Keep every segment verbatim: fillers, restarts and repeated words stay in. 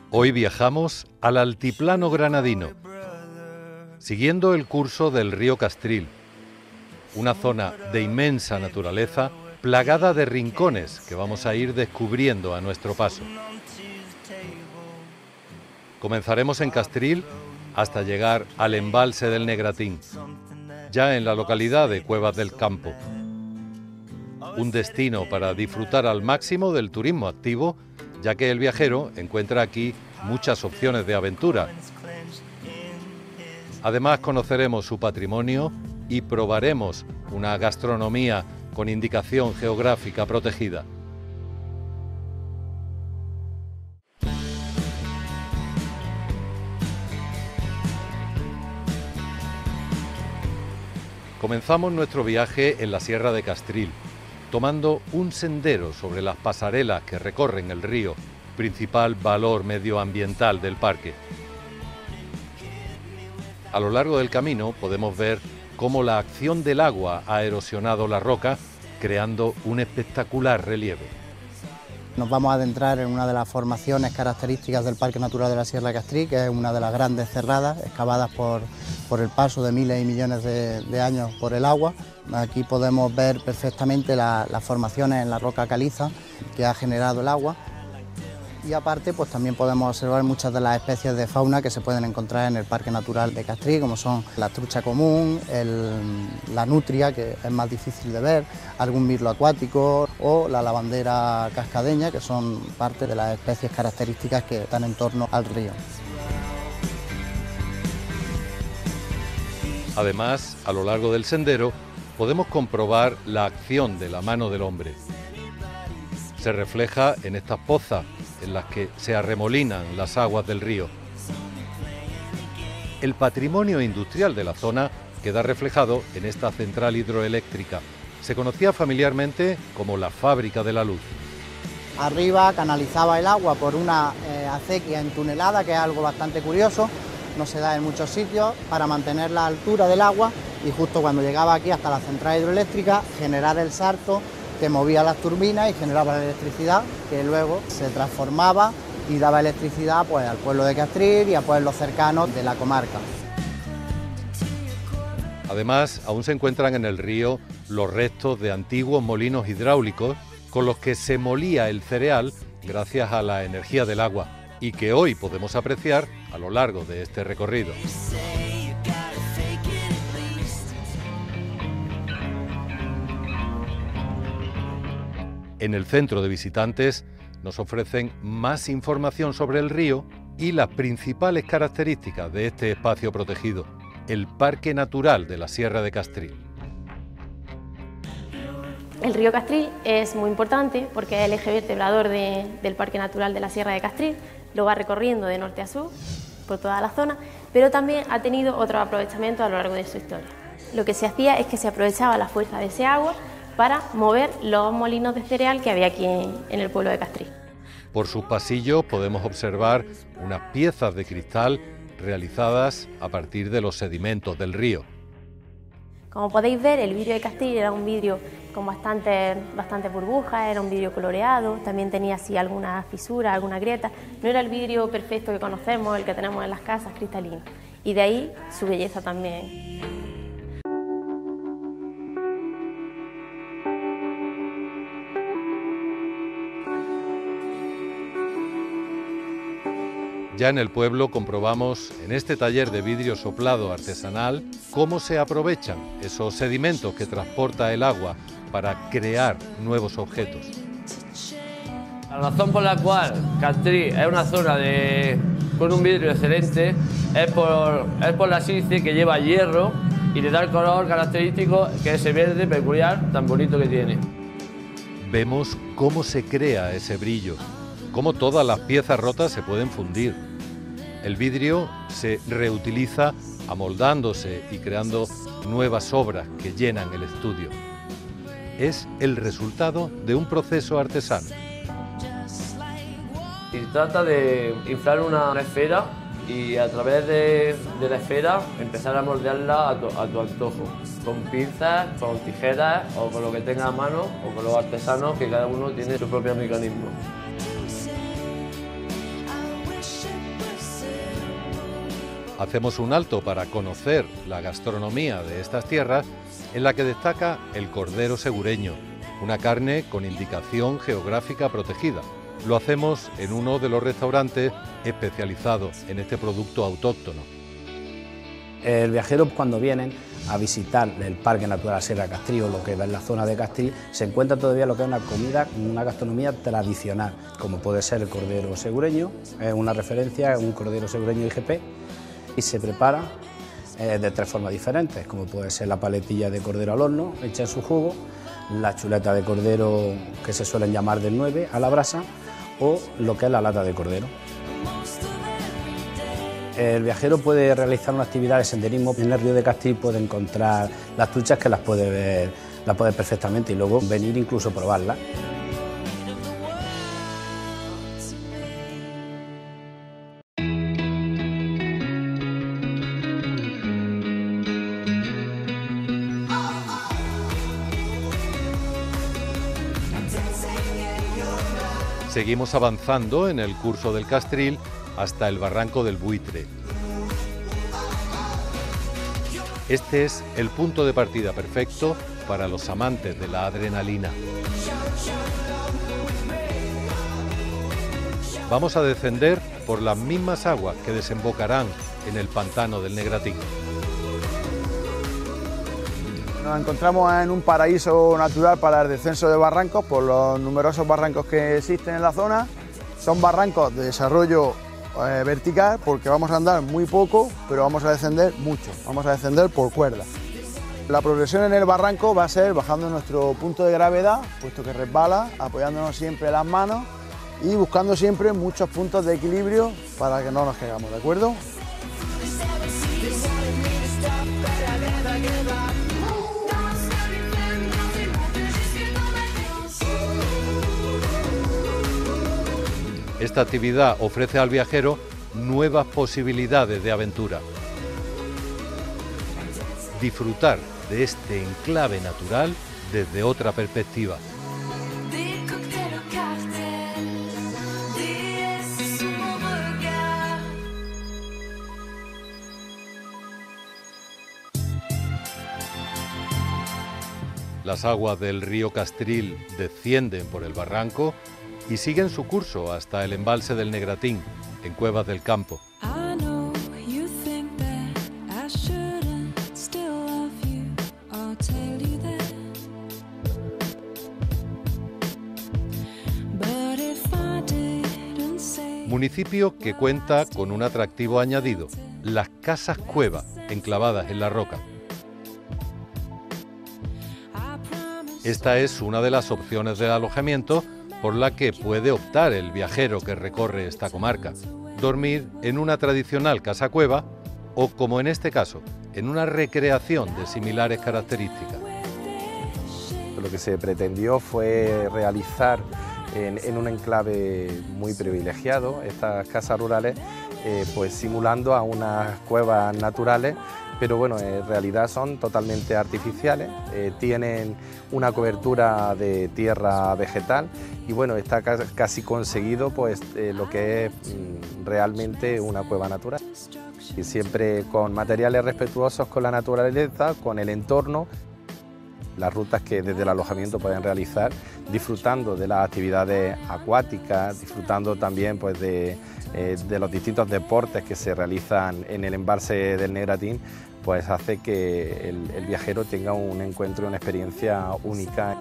Hoy viajamos al altiplano granadino, siguiendo el curso del río Castril, una zona de inmensa naturaleza plagada de rincones que vamos a ir descubriendo a nuestro paso. Comenzaremos en Castril hasta llegar al embalse del Negratín, ya en la localidad de Cuevas del Campo. Un destino para disfrutar al máximo del turismo activo, ya que el viajero encuentra aquí muchas opciones de aventura. Además, conoceremos su patrimonio y probaremos una gastronomía con indicación geográfica protegida. Comenzamos nuestro viaje en la Sierra de Castril, tomando un sendero sobre las pasarelas que recorren el río, principal valor medioambiental del parque. A lo largo del camino podemos ver cómo la acción del agua ha erosionado la roca, creando un espectacular relieve. Nos vamos a adentrar en una de las formaciones características del Parque Natural de la Sierra de Castril, que es una de las grandes cerradas, excavadas por, por el paso de miles y millones de, de años por el agua. Aquí podemos ver perfectamente la, las formaciones en la roca caliza que ha generado el agua. Y aparte, pues también podemos observar muchas de las especies de fauna que se pueden encontrar en el Parque Natural de Castril, como son la trucha común, el, la nutria, que es más difícil de ver, algún mirlo acuático o la lavandera cascadeña, que son parte de las especies características que están en torno al río. Además, a lo largo del sendero podemos comprobar la acción de la mano del hombre. Se refleja en estas pozas en las que se arremolinan las aguas del río. El patrimonio industrial de la zona queda reflejado en esta central hidroeléctrica. Se conocía familiarmente como la Fábrica de la Luz. Arriba canalizaba el agua por una eh, acequia entunelada, que es algo bastante curioso, no se da en muchos sitios, para mantener la altura del agua, y justo cuando llegaba aquí hasta la central hidroeléctrica, generar el salto que movía las turbinas y generaba la electricidad, que luego se transformaba y daba electricidad pues al pueblo de Castril y a pueblos cercanos de la comarca. Además, aún se encuentran en el río los restos de antiguos molinos hidráulicos con los que se molía el cereal gracias a la energía del agua y que hoy podemos apreciar a lo largo de este recorrido. En el centro de visitantes nos ofrecen más información sobre el río y las principales características de este espacio protegido, el Parque Natural de la Sierra de Castril. El río Castril es muy importante porque es el eje vertebrador de, del Parque Natural de la Sierra de Castril, lo va recorriendo de norte a sur por toda la zona, pero también ha tenido otro aprovechamiento a lo largo de su historia. Lo que se hacía es que se aprovechaba la fuerza de ese agua para mover los molinos de cereal que había aquí en, en el pueblo de Castril. Por sus pasillos podemos observar unas piezas de cristal realizadas a partir de los sedimentos del río. Como podéis ver, el vidrio de Castril era un vidrio con bastantes bastante burbujas, era un vidrio coloreado, también tenía así algunas fisuras, alguna grieta. No era el vidrio perfecto que conocemos, el que tenemos en las casas, cristalino, y de ahí su belleza también. Ya en el pueblo comprobamos en este taller de vidrio soplado artesanal cómo se aprovechan esos sedimentos que transporta el agua para crear nuevos objetos. La razón por la cual Castril es una zona de, con un vidrio excelente es por, es por la sílice que lleva hierro y le da el color característico, que es ese verde peculiar tan bonito que tiene. Vemos cómo se crea ese brillo, cómo todas las piezas rotas se pueden fundir. El vidrio se reutiliza amoldándose y creando nuevas obras que llenan el estudio. Es el resultado de un proceso artesano. Y trata de inflar una, una esfera y a través de, de la esfera empezar a moldearla a tu, a tu antojo, con pinzas, con tijeras o con lo que tenga a mano o con los artesanos, que cada uno tiene su propio mecanismo. Hacemos un alto para conocer la gastronomía de estas tierras, en la que destaca el cordero segureño, una carne con indicación geográfica protegida. Lo hacemos en uno de los restaurantes especializados en este producto autóctono. El viajero, cuando vienen a visitar el Parque Natural Sierra de Castrí, o lo que es la zona de Castrí, se encuentra todavía lo que es una comida, una gastronomía tradicional, como puede ser el cordero segureño, es una referencia, es un cordero segureño I G P, y se prepara eh, de tres formas diferentes, como puede ser la paletilla de cordero al horno, hecha en su jugo, la chuleta de cordero que se suelen llamar del nueve a la brasa, o lo que es la lata de cordero. El viajero puede realizar una actividad de senderismo en el río de Castrí, puede encontrar las truchas que las puede ver, las puede perfectamente, y luego venir incluso a probarlas. Seguimos avanzando en el curso del Castril hasta el Barranco del Buitre. Este es el punto de partida perfecto para los amantes de la adrenalina. Vamos a descender por las mismas aguas que desembocarán en el pantano del Negratín. Nos encontramos en un paraíso natural para el descenso de barrancos por los numerosos barrancos que existen en la zona. Son barrancos de desarrollo eh, vertical, porque vamos a andar muy poco, pero vamos a descender mucho, vamos a descender por cuerda. La progresión en el barranco va a ser bajando nuestro punto de gravedad, puesto que resbala, apoyándonos siempre las manos y buscando siempre muchos puntos de equilibrio para que no nos caigamos, ¿de acuerdo? Esta actividad ofrece al viajero nuevas posibilidades de aventura. Disfrutar de este enclave natural desde otra perspectiva. Las aguas del río Castril descienden por el barranco y siguen su curso hasta el embalse del Negratín, en Cuevas del Campo. Municipio que cuenta con un atractivo añadido, las casas cueva enclavadas en la roca. Esta es una de las opciones de alojamiento por la que puede optar el viajero que recorre esta comarca. Dormir en una tradicional casa cueva o, como en este caso, en una recreación de similares características. Lo que se pretendió fue realizar en, en un enclave muy privilegiado estas casas rurales, eh, pues simulando a unas cuevas naturales, pero bueno, en realidad son totalmente artificiales, eh, tienen una cobertura de tierra vegetal y bueno, está casi conseguido pues eh, lo que es mm, realmente una cueva natural. Y siempre con materiales respetuosos con la naturaleza, con el entorno, las rutas que desde el alojamiento pueden realizar, disfrutando de las actividades acuáticas, disfrutando también pues de, eh, de los distintos deportes que se realizan en el embalse del Negratín, pues hace que el, el viajero tenga un encuentro y una experiencia única.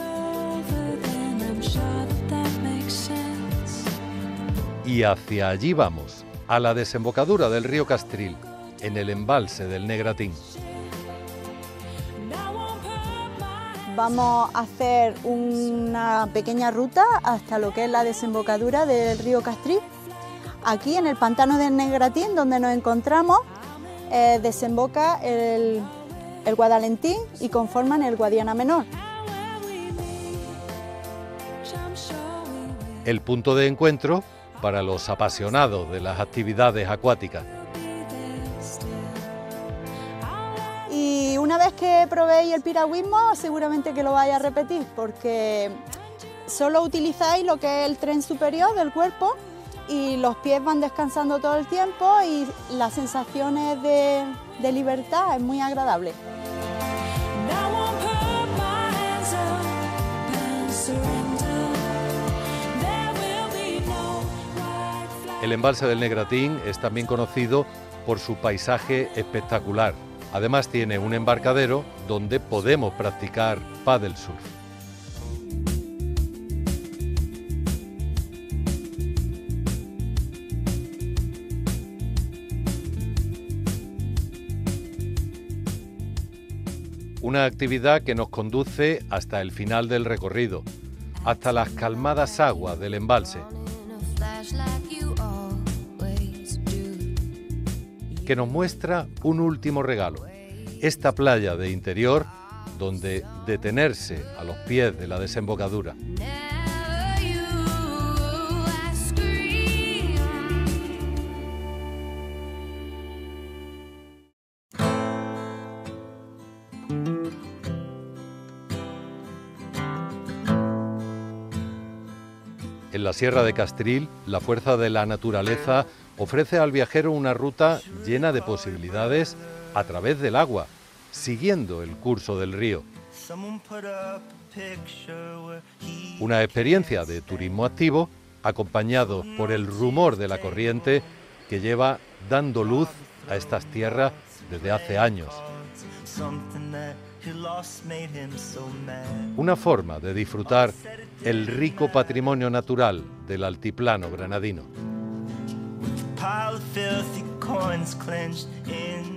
Y hacia allí vamos, a la desembocadura del río Castril, en el embalse del Negratín. Vamos a hacer una pequeña ruta hasta lo que es la desembocadura del río Castril. Aquí en el pantano del Negratín, donde nos encontramos, eh, desemboca el, el Guadalentín y conforman el Guadiana Menor. El punto de encuentro para los apasionados de las actividades acuáticas. Y una vez que probéis el piragüismo, seguramente que lo vais a repetir, porque solo utilizáis lo que es el tren superior del cuerpo y los pies van descansando todo el tiempo y las sensaciones de, de libertad es muy agradable. El embalse del Negratín es también conocido por su paisaje espectacular. Además tiene un embarcadero donde podemos practicar paddle surf. Una actividad que nos conduce hasta el final del recorrido, hasta las calmadas aguas del embalse, que nos muestra un último regalo, esta playa de interior donde detenerse a los pies de la desembocadura. En la Sierra de Castril, la fuerza de la naturaleza ofrece al viajero una ruta llena de posibilidades a través del agua, siguiendo el curso del río. Una experiencia de turismo activo, acompañado por el rumor de la corriente que lleva dando luz a estas tierras desde hace años. Una forma de disfrutar el rico patrimonio natural del altiplano granadino. Pile of filthy coins clenched in